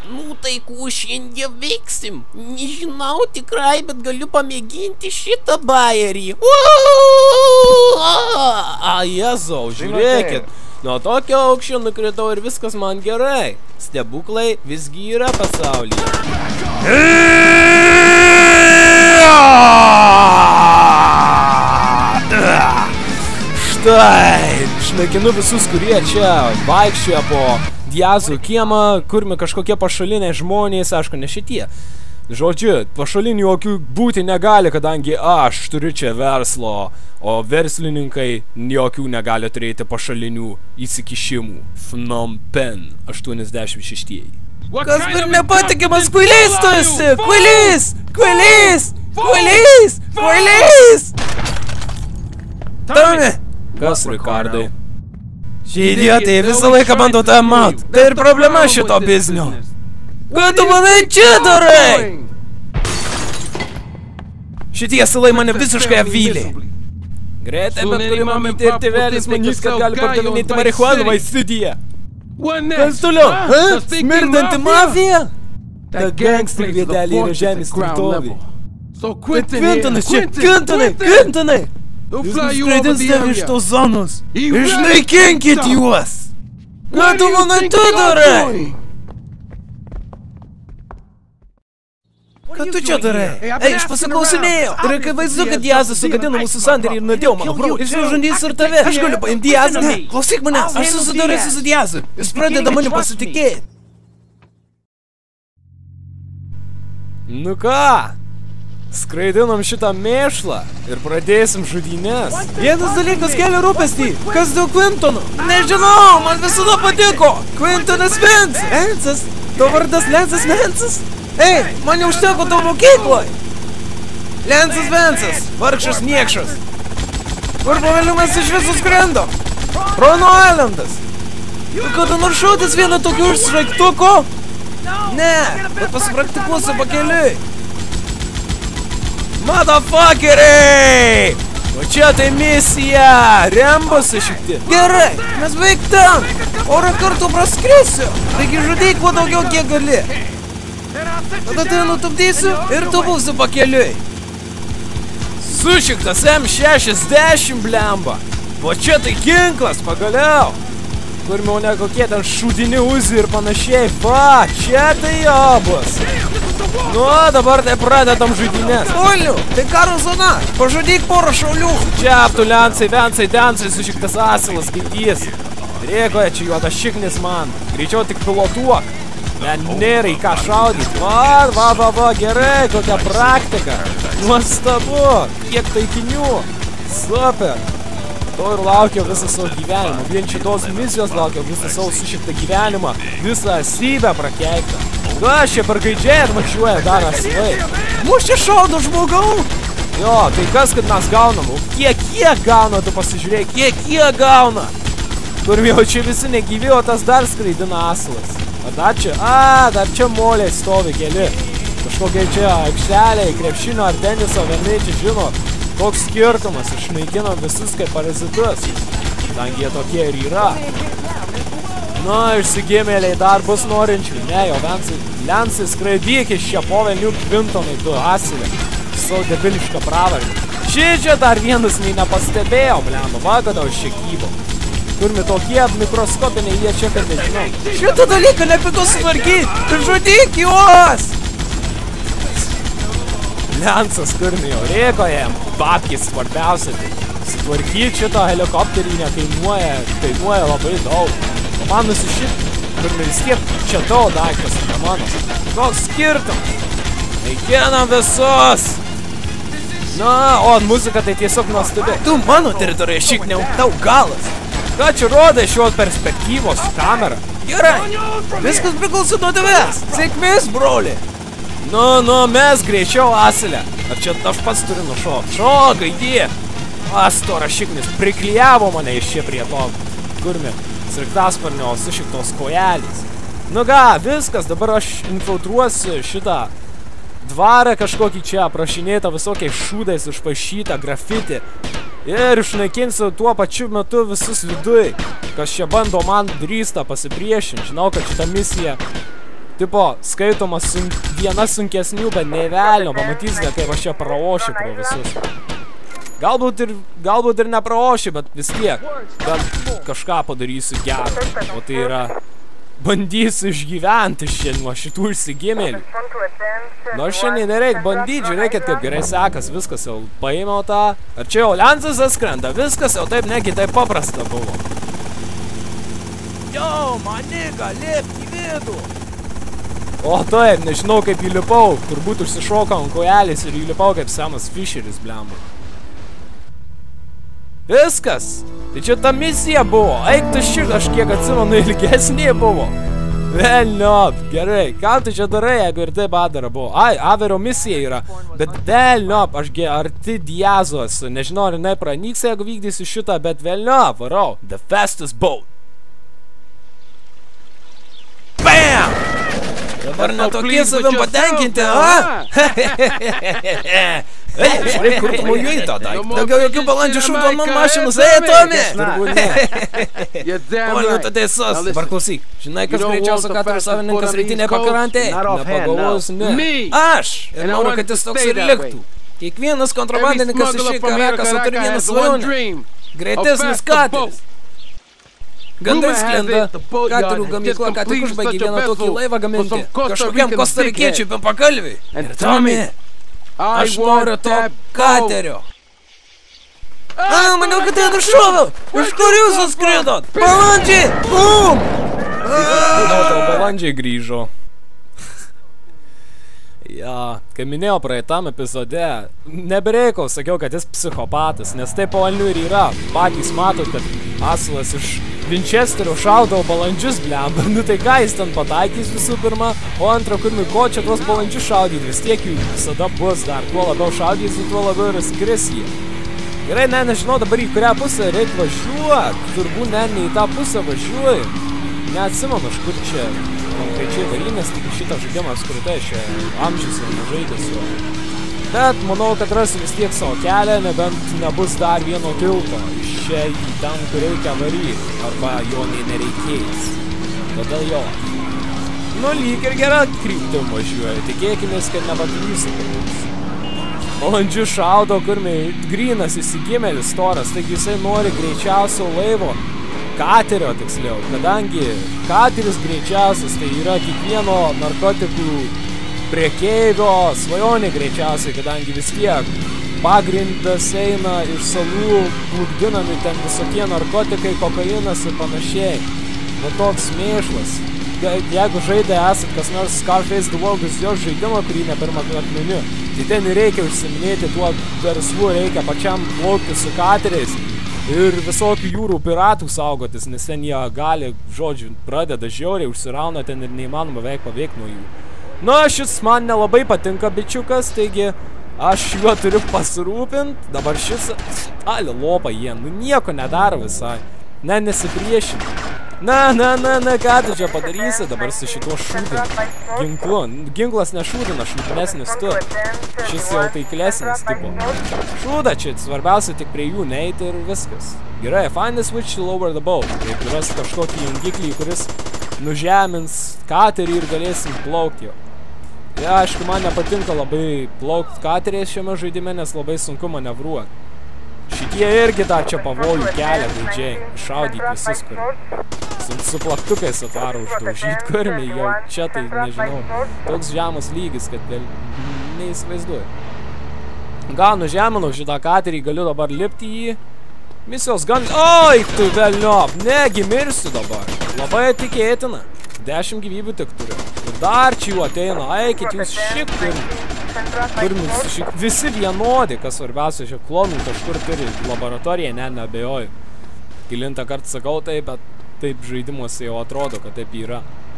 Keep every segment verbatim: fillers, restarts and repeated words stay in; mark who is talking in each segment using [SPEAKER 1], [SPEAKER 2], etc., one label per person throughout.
[SPEAKER 1] Nu tai ko šiandien veiksim? Nežinau tikrai, bet galiu pamėginti šitą bajerį. A, Jėzau, žiūrėkit. Nuo tokio aukščio nukritau ir viskas man gerai. Stebuklai visgi yra pasaulyje. Štai, išnaikinu visus, kurie čia vaikščioja po Diazų kiemą, kurmi kažkokie pašaliniai žmonės, aišku, ne šitie. Žodžiu, pašalinių jokių būti negali, kadangi aš turiu čia verslo, o verslininkai jokių negali turėti pašalinių įsikišimų. Phnom Penh aštuoniasdešimt šeši.
[SPEAKER 2] Kas per nepatikimas kvailys tu esi? Kvailys! Kvailys! Kvailys! Kvailys! Tomi!
[SPEAKER 1] Kas, Rikardai?
[SPEAKER 2] Šie idiotai visą laiką bando tave maut. Tai ir problema šito biznio. Ką tu manai čia darai? Šitie salai mane visiškai apvylė.
[SPEAKER 1] Greitai, bet kuri mamytė ir tėvelis manys, kad gali pardavinėti marihuaną vaistydyje.
[SPEAKER 2] Kas toliau? Ha? Smirdanti mafija? Ta gangster vietelė yra žemės tvirtovė. Bet Quintonas čia, Quintonai, Quintonai! Jis nuskraidins tave iš tos zonos. Išnaikinkit juos! Ką tu manai tu darai? Ką tu čia darai? Ei, aš pasiklausinėjau. Ir kai vaizdu, kad Diazas sugadino mūsų sandėrį ir nudėjo mano brolį. Jis nužudys ir tave. Aš galiu paimti Diazą. Ne, klausyk manęs. Aš susidūrėsiu su Diazu. Jis pradeda mane pasitikėti.
[SPEAKER 1] Nu ką? Skraidinom šitą mėšlą ir pradėsim žudynės.
[SPEAKER 2] Vienas dalykas kelia rūpestį. Kas dėl Quintono? Nežinau, man visada patiko. Quintonas Vance. Vance'as? To vardas Lensas Vance'as? Ei, man jau užteko to mokykloj. Lensas Vance'as, vargšas niekšas. Kur pavaliumas iš viso skrendo? Rono Islandas. Tu kada nors šaudęs vieną tokių iš sraigtuko? Ne, bet pasipraktikuosiu pakeliui. Motherfuckeriai! O čia tai misija! Rembasi šiek tiek. Gerai, mes beveik ten. Porą kartų praskrisiu. Taigi žudyk kuo daugiau kiek gali. Tada tai nutupdysiu ir tu būsi pakeliui.
[SPEAKER 1] Sušiktas M šešiasdešimt, blemba. O čia tai ginklas, pagaliau. Kurmiau ne kokie ten šūdini uzi ir panašiai. Va, čia tai jobas. Nu, dabar tai pradedam žudynės.
[SPEAKER 2] Uliu, tai karo zona. Pažudyk porą šaulių.
[SPEAKER 1] Čia aptu lensai, vensai, densai, sušiktas asilas skaitys. Rėkoja čia juoda šiknis man. Greičiau tik pilotuok. Net nėra į ką šaudyt. Va, va, va, va, gerai, kokia praktika. Nuostabu, kiek taikinių. Super. To ir laukiau visą savo gyvenimą. Vien šitos misijos laukiau visą savo sušiktą gyvenimą. Visą esybę prakeiktą. Kas čia per gaidžiai atvažiuoja dar asilai?
[SPEAKER 2] Mus čia šaudo žmogau.
[SPEAKER 1] Jo, tai kas, kad mes gaunam? Kiek, kiek gauna, tu pasižiūrėk, kiek, kiek gauna? Turim jau čia visi negyvi, o tas dar skraidina asilas. O dar čia, a, dar čia moliai stovi keli. Kažkokie čia aikšteliai, krepšinio ar teniso, vieni čia žino. Koks skirtumas, išnaikinam visus kaip parazitus. Kadangi jie tokie ir yra. Na, išsigimėliai dar bus norinčių. Ne, jo, Lensai, Lensai skraidyk iš čia povelnių Quintonai, tu asilė. Savo debilišką pravardę. Šičia dar vienas nei nepastebėjo, blemba, va, kada už čia kybo. Turime tokie mikroskopiniai, jie čia kad nežinau.
[SPEAKER 2] Šitą dalyką nepiku sutvarkyti, žudyk juos!
[SPEAKER 1] Lensas kurmi jau rėko jam, babkis svarbiausia, tai sutvarkyti šitą helikopterį nekainuoja, kainuoja labai daug. O man nusišit, kurmi vis tiek čia tavo daiktas, ne mano. Koks skirtumas? Naikinam visus! Na, o muzika tai tiesiog nuostabi.
[SPEAKER 2] Tu mano teritoriją šik neaugtau galas.
[SPEAKER 1] Ką čia rodai šios perspektyvos kamera?
[SPEAKER 2] Gerai, viskas priklauso nuo tavęs. Sėkmės, broli.
[SPEAKER 1] Nu, nu, mes greičiau asilę. Ar čia aš pats turiu nušokti? Šokai, jie. Astora šiknis priklijavo mane iš čia prie to. Kurmi, sraigtasparnio su šiktos kojelės. Nu ką, viskas, dabar aš infiltruosiu šitą dvarą kažkokį čia, aprašinėtą visokiais šūdais užpašytą grafitį. Ir išnaikinsiu tuo pačiu metu visus viduj, kas čia bando man drįsta pasipriešinti. Žinau, kad šitą misiją tipo, skaitomas sun, viena sunkesnių, bet nei velnio, pamatysite, kaip aš čia praošiu pro visus. Galbūt ir, galbūt ir nepraošiu, bet vis tiek, gal kažką padarysiu gerą, o tai yra bandysiu išgyventi šiandien nuo šitų išsigimėlių. Nors šiandien nereikia bandyti, žiūrėkit, kaip gerai sekas, viskas jau paėmiau tą. Ar čia jau Lensas atskrenda, viskas jau taip negi taip paprasta buvo. Jo, maniga, lėp į vidų. O taip, nežinau kaip įlipau, turbūt užsišokau ant kojelės ir įlipau kaip Samas Fisheris, blemba. Viskas. Tai čia ta misija buvo. Eik tu šį, aš kiek atsimenu, ilgesnė buvo. Velniop, gerai. Ką tu čia darai, jeigu ir taip Adara buvo? Ai, Averio misija yra. Bet velniop, aš gi arti Diazo esu. Nežinau, ar jinai pranyks, jeigu vykdysiu šitą, bet velniop, varau. The fastest boat. Bam! Dabar netokie savim patenkinti, a? Ei, žiūrėk, kur tu mojuoji tą daiktą. Daugiau jokių balandžių šūdų ant man mašinus. Ei, Tomi! Turbūt ne. Poliu, tu teisus. Dabar klausyk. Žinai, kas greičiausia katerio savininkas rytinė pakrantėje? Nepagalvojus, ne. Aš! Ir noriu, kad jis toks ir liktų. Kiekvienas kontrabandininkas iš Karakaso turi vieną svajonę. Greitesnis kateris. Gandai sklenda. Katerių gamykla ką tik užbaigė vieną tokį laivą gaminti. Kažkokiam kostarikiečiui papakalviui. Ir Tomi! Aš noriu to katerio. A, maniau, kad tai nušoviau. Iš kur jūs atskridot? Balandžiai! Bum! Na, tau balandžiai grįžo. Ja, kai minėjau praeitam epizode, nebereikau, sakiau, kad jis psichopatas, nes taip po elnių ir yra. Patys matot, kad Asilas iš Winchesterio šaudavo balandžius, blemba. Nu tai ką jis ten pataikys visų pirma, o antrą kurmi, ko čia tuos balandžius šaudyti, vis tiek jų visada bus dar. Kuo labiau šaudysi, tuo labiau ir skris jie. Gerai, ne, nežinau dabar į kurią pusę reikia važiuoti. Turbūt ne, ne į tą pusę važiuoju. Neatsimenu, aš kur čia konkrečiai varinės, tik šitą žaidimą apskritai šią amžius ir nežaidėsiu. Bet manau, kad rasiu vis tiek savo kelią, nebent nebus dar vieno tilto iš čia į ten, kur reikia varyti, arba jo nei nereikės. Tada jo. Nu, lyg ir gera kryptim važiuoju, tikėkimės, kad nepaklysiu. Balandžių šaudo, kurmi grynas įsigimėlis storas, taigi jisai nori greičiausio laivo, katerio tiksliau, kadangi kateris greičiausias, tai yra kiekvieno narkotikų priekeivio svajonė greičiausiai, kadangi vis tiek pagrindas eina iš salų plukdinami ten visokie narkotikai, kokainas ir panašiai. Nu toks mėšlas. Jeigu žaidė esat kas nors Scarface The World is Yours žaidimą, kurį ne pirmą kartą miniu, tai ten reikia užsiminėti tuo verslu, reikia pačiam plaukti su kateriais ir visokių jūrų piratų saugotis, nes ten jie gali, žodžiu, pradeda žiauriai, užsirauna ten ir neįmanoma beveik paveikti nuo jų. Nu, šis man nelabai patinka bičiukas, taigi aš juo turiu pasirūpint. Dabar šis... Ali, lopa jie, nu nieko nedaro visai. Ne, nesipriešina. Na, na, na, na, ką tu čia padarysi dabar su šituo šūdinu? Ginklu. Ginklas nešūdina, šūdinesnis tu. Šis jau taiklesnis tipo. Šūda čia, svarbiausia tik prie jų neiti ir viskas. Gerai, find the switch to lower the boat. Taip, ras kažkokį jungiklį, kuris nužemins katerį ir galėsim plaukti jo. Ja, aišku, man nepatinka labai plaukti kateriais šiame žaidime, nes labai sunku manevruoti. Šitie irgi dar čia pavojų kelia gaidžiai. Šaudyti visus, kur su plaktukais atvaro uždaužyti kurmį, jau čia tai, nežinau, toks žemas lygis, kad vėl neįsivaizduoju. Gal nužeminau šitą katerį, galiu dabar lipti į jį. Misijos gan... Oi, tu velniop, negi mirsiu dabar. Labai tikėtina. Dešimt gyvybių tik turiu. Ir dar čia jų ateina. Eikit jūs šik kurmi. Kurmis šik. Visi vienodi, kas svarbiausia, šia klonų kažkur turi laboratoriją, ne, neabejoju. Kilintą kartą sakau taip, bet taip žaidimuose jau atrodo, kad taip yra.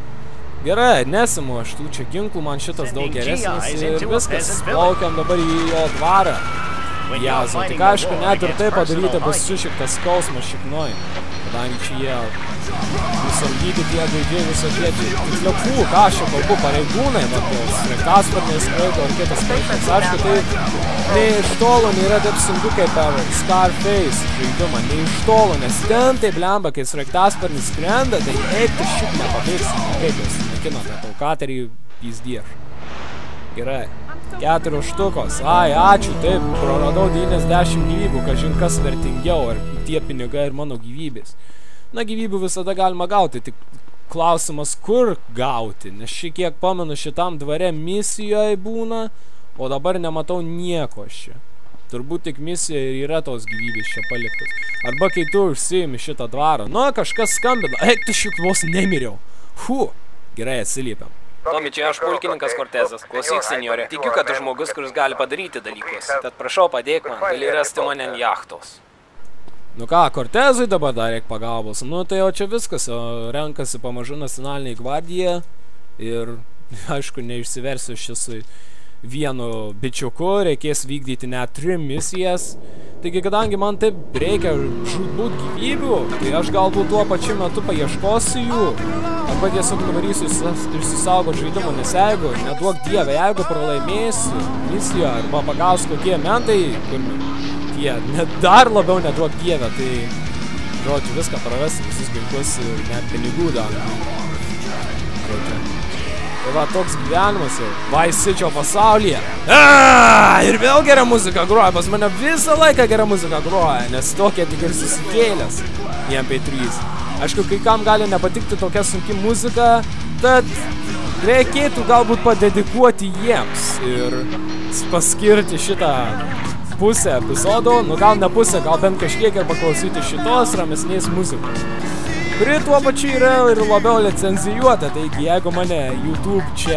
[SPEAKER 1] Gerai, nesimu aš tų čia ginklų, man šitas daug geresnis ir viskas. Plaukiam dabar į jo dvarą. Jazo, tik aišku, net ir tai padaryti bus sušiktas skausmas šiknoj. kadangi čia jie nusamdyti tie gaidžiai visokiečiai. Tiksliau, fū, ką aš čia kalbu, pareigūnai, bet sraigtasparniai skraido ar kitas paaiškės. Aišku, tai nei iš tolo nėra taip sunku kaip per Scarface žaidimą, nei iš tolo, nes ten tai blemba, kai sraigtasparnis skrenda, tai eik tu šit nepabėgsi, kaip jūs nekino, tai tau katerį pizdieš. Gerai. Keturios štukos. Ai, ačiū, taip, praradau devyniasdešimt gyvybių, kažin kas vertingiau, ar tie pinigai ir mano gyvybės. Na, gyvybių visada galima gauti, tik klausimas, kur gauti, nes šiek kiek pamenu šitam dvare misijoje būna, o dabar nematau nieko čia. Turbūt tik misija ir yra tos gyvybės čia paliktos. Arba kai tu užsiimi šitą dvarą. Nu, kažkas skambina. Eik, tu šiek vos nemiriau. Fu, gerai, atsiliepiam. Tomi, čia aš pulkininkas Cortezas. Klausyk, senjorė. Tikiu, kad tu žmogus, kuris gali padaryti dalykus. Tad prašau, padėk man, gali rasti mane ant jachtos. Nu ką, Cortezui dabar dar reik pagalbos. Nu tai jau čia viskas, renkasi pamažu nacionalinė gvardija. Ir, aišku, neišsiversiu šis vienu bičiuku, reikės vykdyti net trim misijas. Taigi, kadangi man taip reikia žudbūt gyvybių, tai aš galbūt tuo pačiu metu paieškosiu jų. Arba tiesiog nuvarysiu išsisaugot žaidimą, nes jeigu, neduok dievę, jeigu pralaimėsiu misiją arba pagaus kokie mentai, kur tie net dar labiau neduok dievę, tai, žodžiu, viską prarasiu, visus ginklus ir net pinigų dar. Žodžiu. Tai va, toks gyvenimas jau Vice City pasaulyje. Aaaa, ir vėl gera muzika groja, pas mane visą laiką gera muzika groja, nes tokia tik ir susikėlęs į M P trys. Aišku, kai kam gali nepatikti tokia sunki muzika, tad reikėtų galbūt padedikuoti jiems ir paskirti šitą pusę epizodo, nu gal ne pusę, gal bent kažkiek ir paklausyti šitos ramesnės muzikos, kuri tuo pačiu yra ir labiau licenzijuota, taigi jeigu mane YouTube čia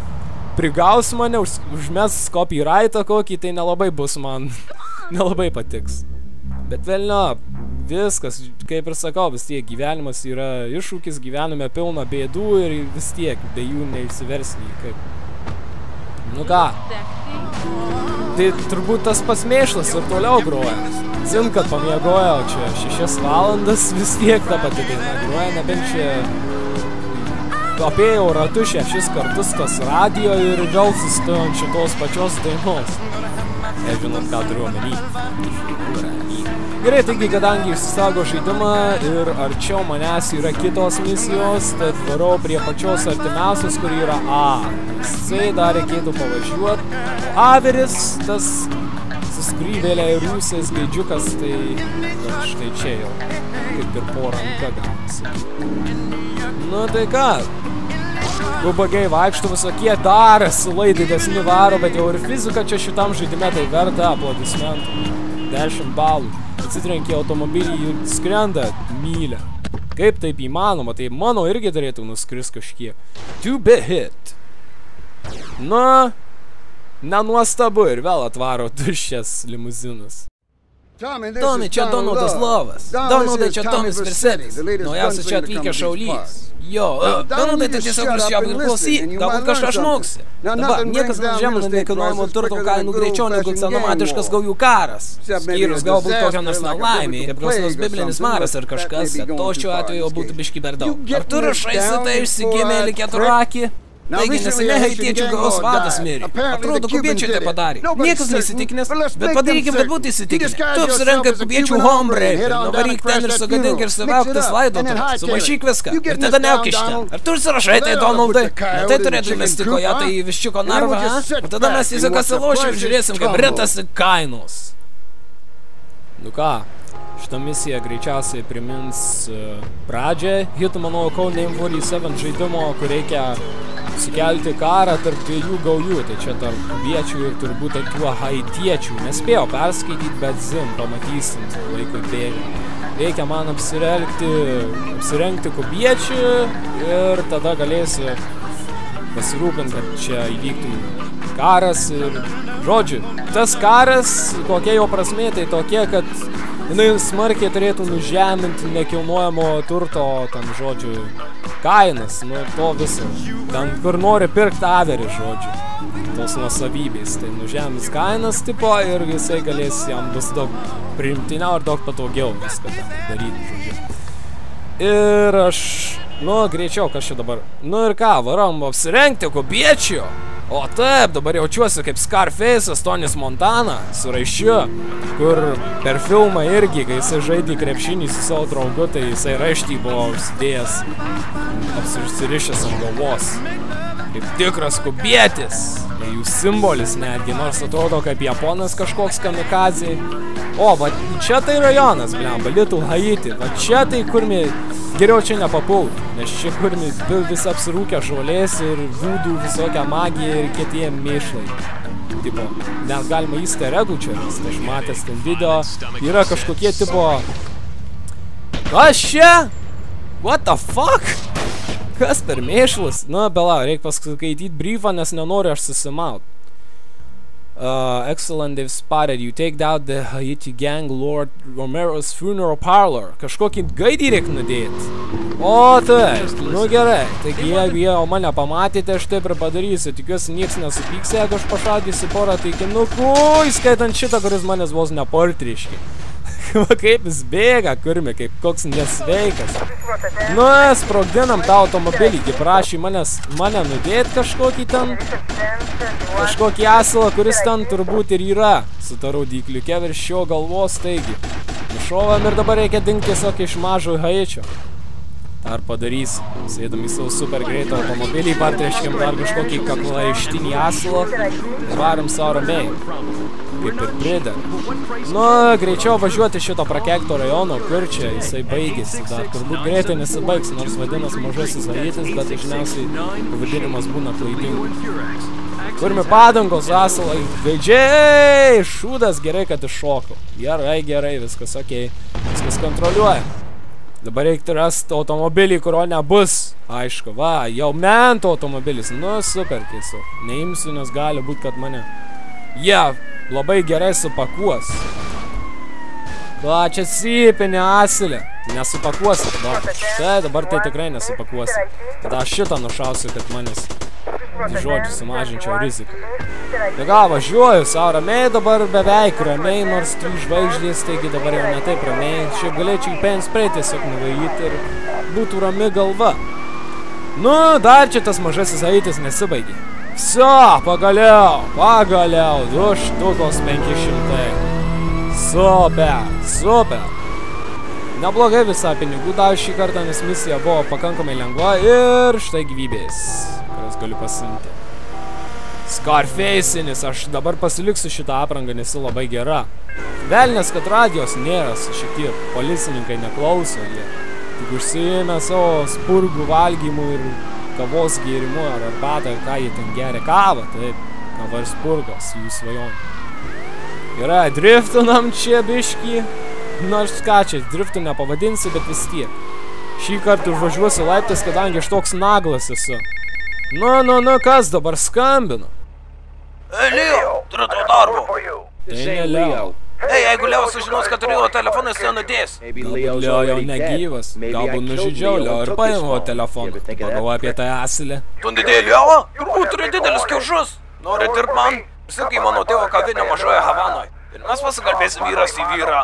[SPEAKER 1] prigaus mane, už, užmes copyrightą kokį, tai nelabai bus man, nelabai patiks. Bet velnio, viskas, kaip ir sakau, vis tiek gyvenimas yra iššūkis, gyvenime pilna bėdų ir vis tiek be jų neišsiversini, kaip. Nu ką, tai turbūt tas pasmėšlas ir toliau groja. Zin, kad pamiegojau čia šešias valandas, vis tiek tą pati daina groja, nebent čia apėjau ratu šešis kartus tas radio ir vėl sustoju ant šitos pačios dainos. Nežinot, ką turiu omeny. Gerai, taigi, kadangi išsisaugo žaidimą ir arčiau manęs yra kitos misijos, tad varau prie pačios artimiausios, kur yra A. C dar reikėtų pavažiuoti. Averis, tas suskrybėlė ir rūsės gaidžiukas, tai štai čia jau, kaip ir po ranka gaunasi. Nu tai ką, ubagiai vaikšto visokie dar sulai didesni varo, bet jau ir fizika čia šitam žaidime tai verta aplodismentų. dešimt balų. Atsitrenkė automobilį ir skrenda mylę. Kaip taip įmanoma, tai mano irgi turėtų nuskris kažkiek. To be hit. Na, nenuostabu ir vėl atvaro tuščias limuzinas. Tomai, čia Donaldas Lovas. Donaldai, čia Tomis Versetis. Naujausias čia atvykęs šaulys. Jo, Donaldai, tai tiesiog priščiaugai ir klausyk, galbūt kažką šmoksi. Dabar, niekas nežemina nekilnojamo turto kainų greičiau negu senamadiškas gaujų karas. Skyrus galbūt kokią nors nelaimį, kaip koks nors biblinis maras ar kažkas, bet to šiuo atveju būtų biški per daug. Ar tu rašaisi tai išsigimėlį keturakį? Taigi neseniai haitiečių galos vadas mirė. Atrodo, kubiečiai tai padarė. Niekas neįsitikinęs, bet padarykim, kad būtų įsitikinęs. Tu apsirenk kaip kubiečių hombre ir nuvaryk ten ir sugadink ir suvelktas laidotuvės. Sumaišyk viską ir tada neauk iš ten. Ar tu užsirašai tai, Donaldai? Ne tai turėtų įmesti kojatą į viščiuko narvą, ha? O tada mes tiesiog asilošim ir žiūrėsim, kaip ritasi kainos. Nu ką? Šitą misiją greičiausiai primins pradžią Hitmano Codename forty-seven žaidimo, kur reikia sukelti karą tarp dviejų gaujų, tai čia tarp kubiečių ir turbūt tuo haitiečių. Nespėjau perskaityti, bet zin, pamatysim laikui bėgant. Reikia man apsirengti, apsirengti kubiečių ir tada galėsiu pasirūpinti, kad čia įvyktų karas ir, žodžiu, tas karas, kokia jo prasmė, tai tokia, kad jinai smarkiai turėtų nužeminti nekilnojamo turto, tam, žodžiu, kainas, nu, to viso. Ten, kur nori pirkti averį, žodžiu, tos nuosavybės. Tai nužemins kainas, tipo, ir visai galės, jam bus daug priimtiniau ir daug patogiau viską daryti, žodžiu. Ir aš, nu, greičiau, kas čia dabar. Nu ir ką, varom apsirengti kubiečio. O taip, dabar jaučiuosi kaip Scarface'as Tonis Montana su raiščiu, kur per filmą irgi, kai jisai žaidė krepšinį su savo draugu, tai jisai raištį buvo užsidėjęs, apsirišęs ant galvos. Kaip tikras kubietis, jų simbolis netgi, nors atrodo kaip japonas kažkoks kamikadzei. O, va čia tai rajonas, blemba, Little Haiti, va čia tai kur mi geriau čia nepapult, nes čia kur mi vis apsirūkę žolės ir vūdų visokią magiją ir kitie mėšlai. Tipo, net galima easter eggų čia, nes aš matęs ten video, yra kažkokie tipo... Kas čia? What the fuck? Kas per mėšlus? Nu, bela, reikia paskaityti briefą, nes nenoriu aš susimaut. Uh, excellent, they've spotted you. Take out the Haiti gang, Lord Romero's funeral parlor. Kažkokį gaidį reikia nudėti. O taip, nu gerai. Taigi jeigu jie mane pamatėte, aš taip ir padarysiu. Tikiuosi, nieks nesupyks, jeigu aš pašaudysiu porą taikinukų, įskaitant šitą, kuris manęs vos neportriški. Kaip jis bėga, kurmi, kaip koks nesveikas. Nu, sprogdinam tą automobilį, gi prašy manęs, mane nudėt kažkokį ten, kažkokį asilą, kuris ten turbūt ir yra, su ta raudykliuke virš šio galvos, taigi. Nušovam ir dabar reikia dingti tiesiog iš mažo Haičio. Ar padarys, sėdam į savo super greitą automobilį, partreškim dar kažkokį kaklaištinį asilą ir varom savo ramiai. Kaip ir pridar. Nu, greičiau važiuoti šito prakeikto rajono, kur čia jisai baigėsi. Dar turbūt greitai nesibaigs, nors vadinas mažasis Haitis, bet dažniausiai pavadinimas būna klaidingas. Kurmi padangos, asilai, gaidžiai, šūdas, gerai, kad iššokau. Gerai, gerai, viskas okei, viskas kontroliuoja. Dabar reikia rasti automobilį, kurio nebus. Aišku, va, jau mento automobilis. Nu, super tiesiog. Neimsiu, nes gali būt, kad mane... Jie yeah, labai gerai supakuos. Ką čia sypinė asilė? Nesupakuosi. Tai dabar tai tikrai nesupakuosi. Tada aš šitą nušausiu, kad manęs, žodžiu, sumažinčiau riziką. Tai ką, važiuoju, savo ramiai dabar beveik ramiai, nors trys žvaigždės, taigi dabar jau ne taip ramiai. Šiaip galėčiau į pen spray tiesiog nuvaryt ir būtų rami galva. Nu, dar čia tas mažasis Haitis nesibaigė. Vso, pagaliau, pagaliau, du štukos penki šimtai. Super, super. Neblogai visą pinigų davė šį kartą, nes misija buvo pakankamai lengva ir štai gyvybės, kurias galiu pasimti. Scarface'inis, aš dabar pasiliksiu šitą aprangą, nes ji labai gera. Velnės, kad radijos nėra, šitie policininkai neklauso, jie tik užsiėmė savo spurgų valgymų ir kavos gėrimu ar arbatą, ką jie ten geria. Kavą, taip, kava ir spurgos, jų svajonė. Gerai, driftinam čia biškį. Nors ką čia, driftų nepavadinsi, bet vis tiek. Šį kartą užvažiuosiu laiptais, kadangi aš toks naglas esu. Nu, nu, nu, kas dabar skambino?
[SPEAKER 3] Ei, Leo, turiu tau darbo.
[SPEAKER 1] Tai ne Leo.
[SPEAKER 3] Ei, jeigu Leo sužinos, kad turiu telefoną, jis nenudės.
[SPEAKER 1] Galbūt Leo jau negyvas. Galbūt nužydžiau Leo ir paėmiau telefoną. Pagalvoju apie tą asilę.
[SPEAKER 3] Tu didėjai Leo? Turbūt turi didelis kiaušus. Nori dirbt man? Sakai mano tėvo kavinę mažoje Havanoje. Ir mes pasikalbėsim vyras į vyrą.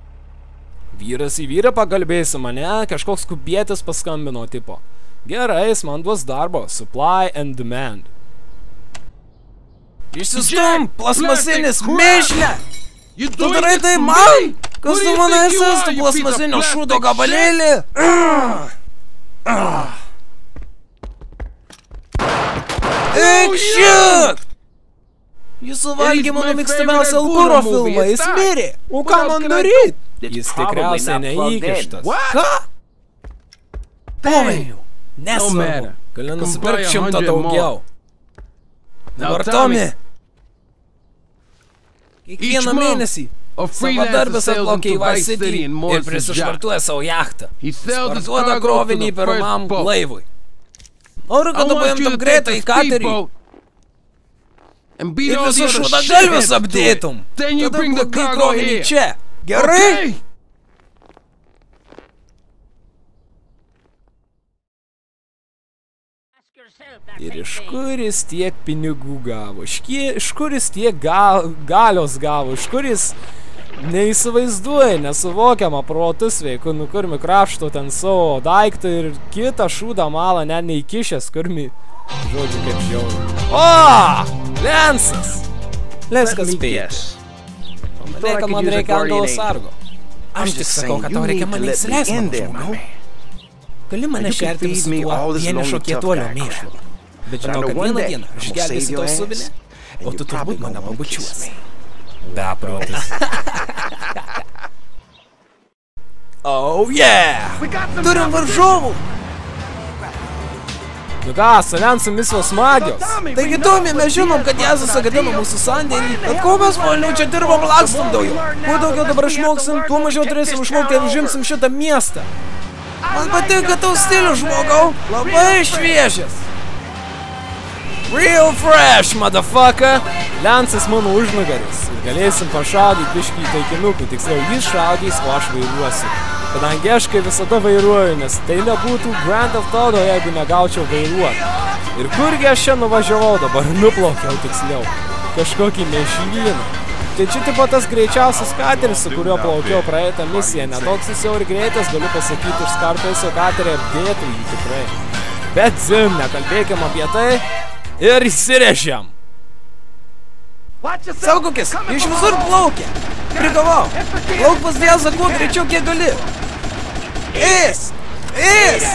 [SPEAKER 1] Vyras į vyrą pakalbėsi mane, kažkoks kubietis paskambino tipo. Gerai, jis man duos darbo. Supply and demand.
[SPEAKER 2] Išsistum, plasmasinis mėšlė! Tu darai tai man? Kas tu mano esi, tu plasmasinio šūdo gabalėlį? Eik šit! Jis suvalgė mano mėgstamiausią Algoro filmą, jis mirė. O ką man daryt?
[SPEAKER 1] Jis tikriausiai neįkištas.
[SPEAKER 2] Ką? Povėjau, nesvarbu.
[SPEAKER 1] Gali nusipirkti šimtą daugiau.
[SPEAKER 2] Dabar Tomi. Kiekvieną mėnesį savadarbis atplaukė į Vice City ir prisišvartuoja savo jachtą. Parduoda krovinį pirmam laivui. Noriu, kad tu paimtum greitą į katerį ir visus šūdagalvius apdėtum. Tada plaukai krovinį čia. Gerai?
[SPEAKER 1] Ir iš kur jis tiek pinigų gavo? Iš kur jis tiek gal, galios gavo? Iš kur jis Neįsivaizduoja, nesuvokiama protu sveiku, nu kurmi krapšto ten savo daiktą ir kitą šūdą malą net neįkišęs, kurmi, žodžiu, kaip žiauru. O, Lensas! Leskas spėjas. Pamanai, kad man reikia ant tavo sargo. Aš tik sakau, kad tau reikia mane įsileis, mano žmogau. Gali mane šerti visu tuo vienišo kietuolio mėšlu. Bet žinau, kad vieną dieną aš gelbėsiu tau suvinę, o tu turbūt mane pabučiuosi. Beprotis. Oh yeah!
[SPEAKER 2] Turim varžovų!
[SPEAKER 1] Nu ką, su Lensu misijos smagios.
[SPEAKER 2] Taigi, Tomi, mes žinom, kad Jėzus sugadino mūsų sandėlį, bet ko mes malniau čia dirbom lakstum daugiau. Kuo daugiau dabar išmoksim, tuo mažiau turėsim išmokti ir užimsim šitą miestą. Man patinka tau stilius, žmogau, labai šviežias.
[SPEAKER 1] Real fresh, motherfucker! Lensas mano užnugaris. Galėsim pašaudyti biškį į taikinukų, tiksliau jis šaudys, o aš vairuosiu. Kadangi aš kaip visada vairuoju, nes tai nebūtų Grand Theft Auto, jeigu negaučiau vairuoti. Ir kurgi aš čia nuvažiavau dabar, nuplaukiau tiksliau. Kažkokį mėšylyną. Tai čia tipo tas greičiausias kateris, su kuriuo plaukiau praeitą misiją. Netoks jis jau ir greitas, galiu pasakyti, iš Scarface'o katerį apdėtų jį tikrai. Bet zim, nekalbėkim apie tai. Ir įsirežiam.
[SPEAKER 2] Saugokis, iš visur plaukia. Prigavau. Plauk pas Dievą kuo greičiau, kiek gali. Eis! Eis!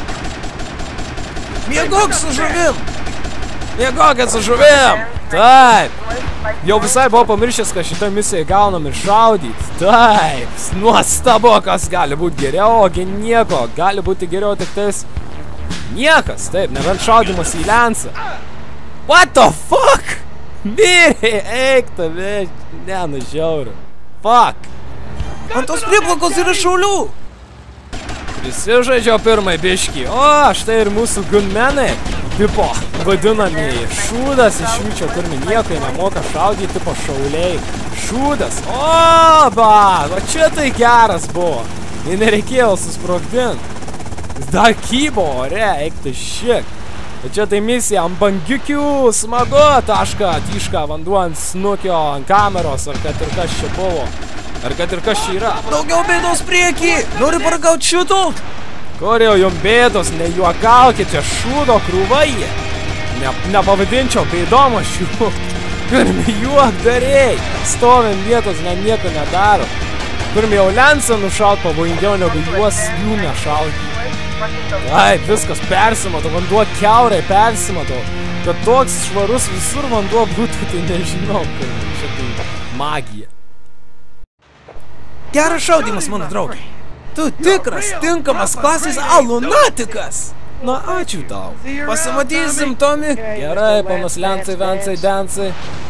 [SPEAKER 2] Miegok su žuvim.
[SPEAKER 1] Miegokit su žuvim. Taip. Jau visai buvau pamiršęs, kad šitą misiją gaunam ir šaudyti. Taip. Nuostabu, kas gali būti geriau, ogi nieko. Gali būti geriau tik tais niekas. Taip, nebent šaudimas į Lensą. What the fuck? Mirė, eik tave, nenužiauriu. Fuck.
[SPEAKER 2] Ant tos priplakos yra šaulių.
[SPEAKER 1] Prisižaidžiau pirmai biškį. O, štai ir mūsų gunmenai. Tipo, vadinamieji. Šūdas iš jų čia turmi nieko nemoka šaudyti, tipo šauliai. Šūdas. O, ba, o čia tai geras buvo. Ir nereikėjo susprogdinti. Dar kybo ore, eik tai šik. O čia tai misija ant bangiukių, smagu, taška, tyška, vanduo ant snukio, ant kameros, ar kad ir kas čia buvo. Ar kad ir kas čia yra.
[SPEAKER 2] Daugiau bėdos priekį, nori paragauti šito?
[SPEAKER 1] Kur jau jum bėdos, nejuokaukit, čia šūdo krūva jie. Ne, nepavadinčiau bėdom aš jų. Kurmi juok darėjai. Stovim vietos, ne nieko nedaro. Kurmi jau Lensą nušaut pavojingiau negu juos jų nešaudyti. Taip, viskas persimato, vanduo kiaurai persimato. Kad toks švarus visur vanduo būtų, tai nežinau, kurmi. Čia tai magija.
[SPEAKER 2] Geras šaudimas, mano draugai. Tu tikras, tinkamas klasės alunatikas.
[SPEAKER 1] Na, ačiū tau.
[SPEAKER 2] Pasimatysim, Tomi.
[SPEAKER 1] Gerai, panas Lensai, Vensai, Densai.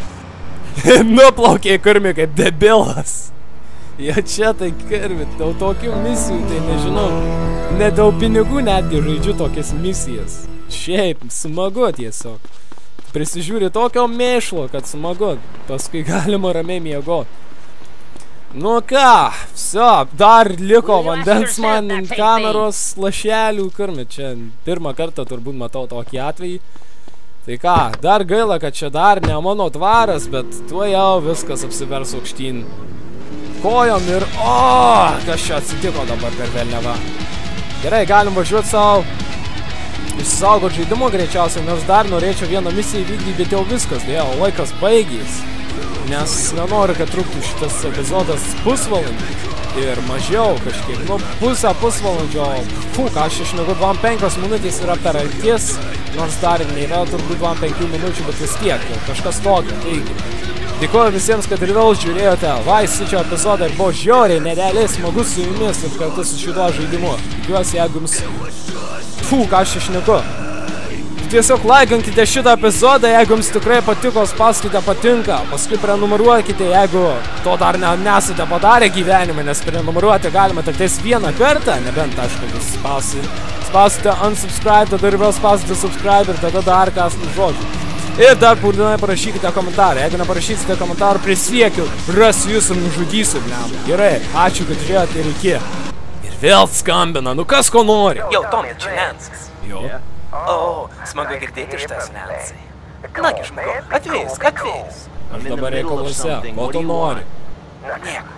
[SPEAKER 1] Nuplaukė kurmi kaip debilas. Jo čia tai kurmi, dėl tokių misijų, tai nežinau. Ne dėl pinigų netgi žaidžiu tokias misijas. Šiaip, smagu tiesiog. Prisižiūri tokio mėšlo, kad smagu. Paskui galima ramiai miegot. Nu ką, viso, dar liko vandens man ant kameros lašelių, kurmi, čia pirmą kartą turbūt matau tokį atvejį. Tai ką, dar gaila, kad čia dar ne mano dvaras, bet tuo jau viskas apsivers aukštyn kojom ir o, kas čia atsitiko dabar per velnevą. Gerai, galim važiuoti savo, išsisaugot žaidimo greičiausiai, nors dar norėčiau vieną misiją įvykdyti, bet jau viskas, dėl laikas baigės. Nes nenoriu, kad truktų šitas epizodas pusvalandį ir mažiau kažkiek, nu pusę pusvalandžio, fu, ką aš išmėgu dvidešimt penkios minutės yra per artis, nors dar ir nėra turbūt dvidešimt penkių minučių, bet vis tiek, jau kažkas tokio, taigi. Dėkuoju visiems, kad ir vėl žiūrėjote Vice City epizodą ir buvo žiauriai, nerealiai smagus su jumis ir kartu su šituo žaidimu. Tikiuosi, jeigu jums, fu, ką aš išneku. Tiesiog laikinkite šitą epizodą, jeigu jums tikrai patiko, spauskite patinka, paskui prenumeruokite, jeigu to dar ne, nesate padarę gyvenime, nes prenumeruoti galima tik tais vieną kartą, nebent, aišku, jūs spausite, spausite unsubscribe, tada ir vėl spausite subscribe ir tada dar kas žodžiu. Ir dar būtinai parašykite komentarą, jeigu neparašysite komentarų, prisiekiu, rasiu jūs ir nužudysiu, blem. Gerai, ačiū, kad žiūrėjote ir iki. Ir vėl skambina, nu kas ko nori.
[SPEAKER 3] Jau, Tomi, čia Lensas.
[SPEAKER 1] Jo.
[SPEAKER 3] O, smagu girdėti iš tas Lensai. Nagi, žmogau, atvėjus, atvėjus.
[SPEAKER 1] Aš dabar reikaluose, ko tu nori?
[SPEAKER 3] Nieko.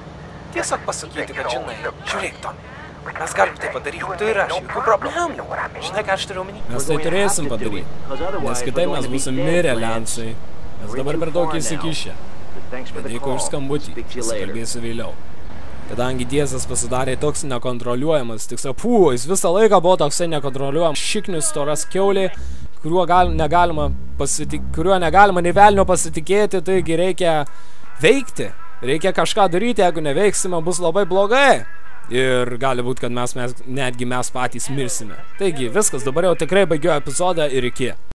[SPEAKER 3] Tiesiog pasakyti, kad žinai, žiūrėk, Tomi, mes galim tai padaryti, tu ir aš, jokių problemų. Žinai, ką aš turiu omeny?
[SPEAKER 1] Mes tai turėsim padaryti, nes kitaip mes būsim mirę, Lensai. Mes dabar per daug įsikišę. Bet dėkui už skambutį, pasikalbėsiu vėliau. Kadangi Diezas pasidarė toks nekontroliuojamas, tiksliau, pū, jis visą laiką buvo toksai nekontroliuojamas, šiknius, storas kiaulė, kuriuo, gal, negalima pasitik, kuriuo negalima nei velnio pasitikėti, taigi reikia veikti. Reikia kažką daryti, jeigu neveiksime, bus labai blogai. Ir gali būti, kad mes, mes netgi mes patys mirsime. Taigi, viskas, dabar jau tikrai baigiu epizodą ir iki.